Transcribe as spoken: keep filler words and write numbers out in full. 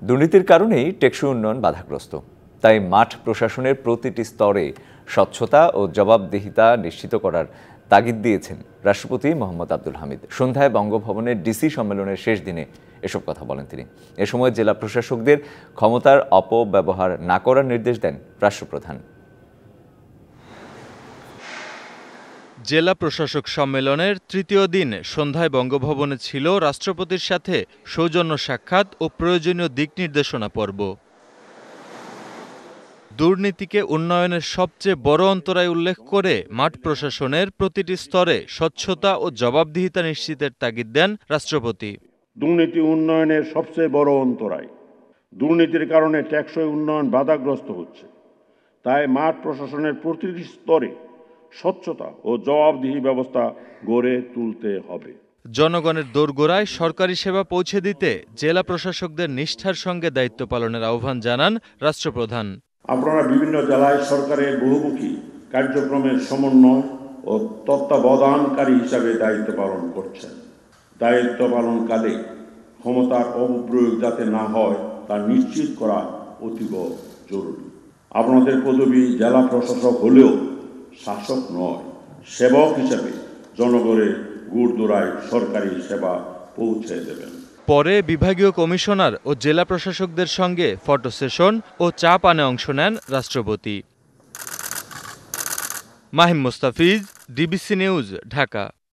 দুর্নীতির কারণেই টেকসই উন্নয়ন বাধাগ্রস্ত। তাই মাঠ প্রশাসনের প্রতিটি স্তরে স্বচ্ছতা ও জবাবদিহিতা নিশ্চিত করার তাগিদ দিয়েছেন রাষ্ট্রপতি মোহাম্মদ আব্দুল হামিদ। সন্ধ্যায় বঙ্গভবনের ডিসি সম্মেলনের শেষ দিনে এসব কথা বলেন তিনি। এ সময় জেলা প্রশাসকদের ক্ষমতার অপব্যবহার না করার নির্দেশ দেন রাষ্ট্রপ্রধান। জেলা প্রশাসক সম্মেলনের তৃতীয় দিন সন্ধ্যায় বঙ্গভবনে ছিল রাষ্ট্রপতির সাথে সৌজন্য সাক্ষাৎ ও প্রয়োজনীয় দিক নির্দেশনা পর্ব। দুর্নীতিকে উন্নয়নের সবচেয়ে বড় অন্তরায় উল্লেখ করে মাঠ প্রশাসনের প্রতিটি স্তরে স্বচ্ছতা ও জবাবদিহিতা নিশ্চিতের তাগিদ দেন রাষ্ট্রপতি। দুর্নীতি উন্নয়নের সবচেয়ে বড় অন্তরায়। দুর্নীতির কারণে টেকসই উন্নয়ন বাধাগ্রস্ত হচ্ছে। তাই মাঠ প্রশাসনের প্রতিটি স্তরে স্বচ্ছতা ও জবাবদিহি ব্যবস্থা গড়ে তুলতে হবে। জনগণের দোরগোড়ায় সরকারি সেবা পৌঁছে দিতে জেলা প্রশাসকদের নিষ্ঠার সঙ্গে দায়িত্ব পালনের আহ্বান জানান রাষ্ট্রপ্রধান। আপনারা বিভিন্ন জেলায় সরকারের বহুমুখী কার্যক্রমের সমন্বয় ও তত্ত্বাবধানকারী হিসাবে দায়িত্ব পালন করছেন। দায়িত্ব পালনকালে ক্ষমতার অপপ্রয়োগ যাতে না হয় তা নিশ্চিত করা অতীব জরুরি। আপনাদের পদবি জেলা প্রশাসক হলেও শাসক নয়, সেবক হিসেবে জনগণের গুড়দোড়ায় সরকারি সেবা পৌঁছে দেবেন। পরে বিভাগীয় কমিশনার ও জেলা প্রশাসকদের সঙ্গে ফটো সেশন ও চা পানে অংশ নেন রাষ্ট্রপতি। Mahim Mustafiz, DBC news, Dhaka.